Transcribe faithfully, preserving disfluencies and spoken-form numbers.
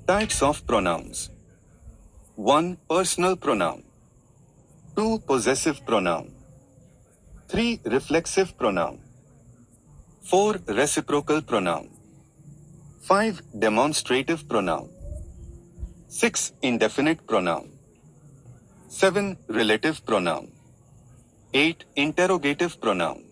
Types of pronouns. one. Personal pronoun. two. Possessive pronoun. three. Reflexive pronoun. four. Reciprocal pronoun. five. Demonstrative pronoun. six. Indefinite pronoun. seven. Relative pronoun. eight. Interrogative pronoun.